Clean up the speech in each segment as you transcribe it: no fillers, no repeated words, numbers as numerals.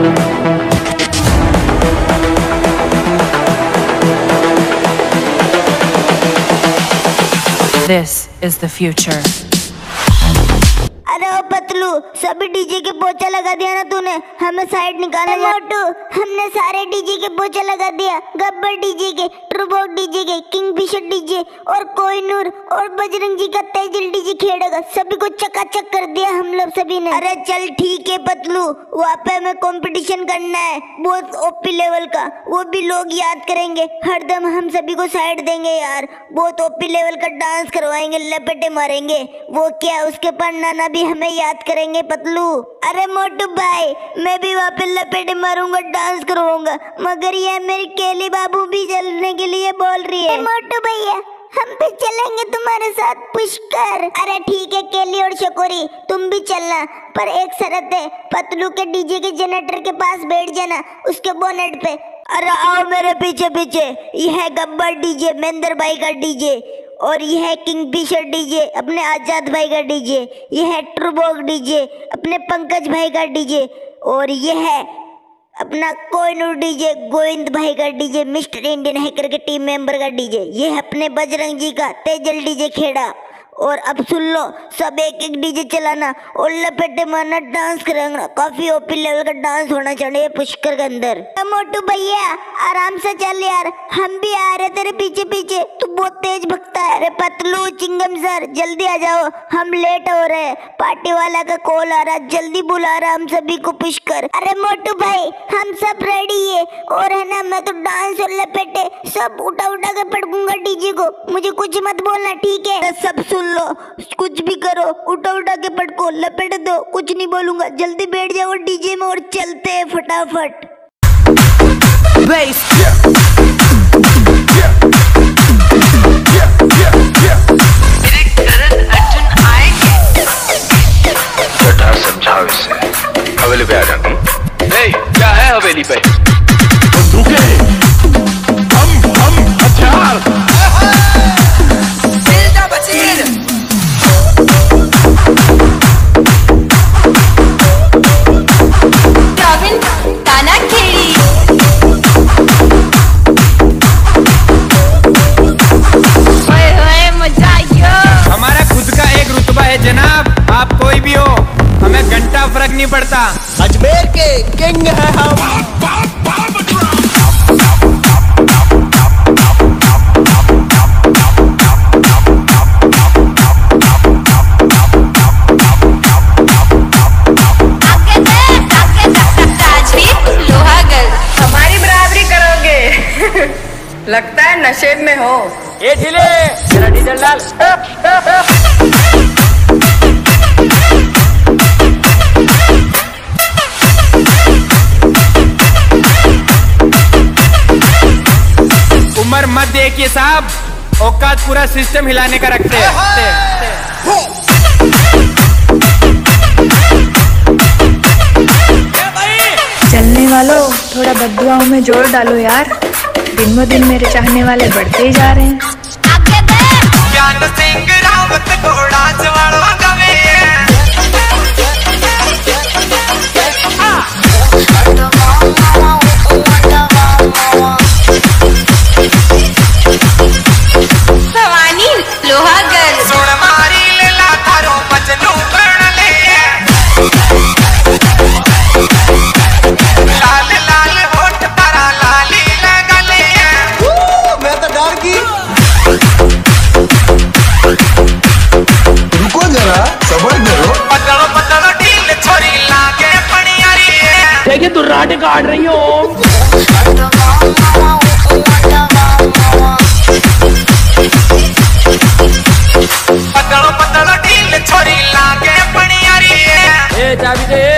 This is the future. अरे ओ पतलू, सभी DJ के पोछा लगा दिया ना तूने, हमें साइड निकाला। मोटू, हमने सारे डीजे के पोछा लगा दिया, गब्बर डीजे के, ट्रूबॉक्स डीजे के, किंगफिशर डीजे और कोहिनूर और बजरंग जी का तेजल डीजे खेड़ेगा, सभी को चकाचक कर दिया हम लोग सभी ने। अरे चल ठीक है पतलू, वहाँ पे हमें कंपटीशन करना है बहुत ओपी लेवल का, वो भी लोग याद करेंगे, हरदम हम सभी को साइड देंगे यार, बहुत ओपी लेवल का डांस करवाएंगे, लपेटे मारेंगे, वो क्या उसके पर नाना भी हमें याद करेंगे पतलू। अरे मोटू भाई, मैं भी वहाँ पे लपेटे मारूंगा, डांस करवाऊंगा, मगर ये मेरी केली बाबू भी चलने के लिए बोल रही है। मोटू भैया, हम भी चलेंगे तुम्हारे साथ पुष्कर। अरे ठीक है केली और शकोरी, तुम भी चलना, पर एक शर्त है, पतलू के डीजे के जनरेटर के पास बैठ जाना, उसके बोनेट पे। अरे आओ मेरे पीछे पीछे, यह है गब्बर डीजे, महेंद्र भाई का डीजे, और यह है किंगफिशर डीजे, अपने आजाद भाई का डीजे, यह है ट्रूबॉक्स डीजे, अपने पंकज भाई का डीजे, और यह है अपना कोहिनूर डीजे, गोविंद भाई का डीजे, मिस्टर इंडियन हैकर के टीम मेंबर का डीजे, ये है अपने बजरंग जी का तेजल डीजे खेड़ा। और अब सुन लो, सब एक एक डीजे चलाना और लपेटे मारना, डांस करेंगे, काफी ओपी लेवल का डांस होना चाहिए पुष्कर के अंदर। मोटू भैया आराम से चल यार, हम भी आ रहे तेरे पीछे पीछे, तू बहुत तेज भगता है। अरे पतलू चिंगम सर जल्दी आ जाओ, हम लेट हो रहे हैं, पार्टी वाला का कॉल आ रहा, जल्दी बुला रहा हम सभी को पुष्कर। अरे मोटू भाई हम सब रेडी है, और है ना मैं तो डांस और लपेटे सब उठा उठा के पटकूंगा डीजे को, मुझे कुछ मत बोलना ठीक है। सब सुन लो, कुछ भी करो, उठा उठा के पटको, लपेट दो, कुछ नहीं बोलूंगा, जल्दी बैठ जाओ डीजे में और चलते हैं फटाफट। समझाओ इसे, हवेली पे आ जाना। क्या है हवेली पे? हथियार। हमारा खुद का एक रुतबा है जनाब, आप कोई भी हो, हमें घंटा फर्क नहीं पड़ता, अजमेर के किंग है हम। हमारी बराबरी करोगे? लगता है नशे में हो। ये ढीले तेरा डीजल डाल। उम्र मत देखिए साहब, औकात पूरा सिस्टम हिलाने का रखते हैं। चलने वालों थोड़ा बददुआओं में जोर डालो यार, दिन ब दिन मेरे चाहने वाले बढ़ते ही जा रहे हैं। देखिए तू राटे काट रही हो। पतलो पतलो ढील छोरी लागे पनियारी है। ए चाबी दे।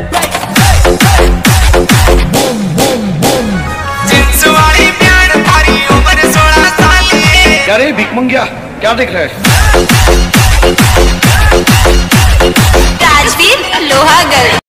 जिंस वाली प्यार थारी उम्र 16 साल है। क्या रे भिख मंगिया, क्या देख रहे हैं? राजवीर लोहागढ़।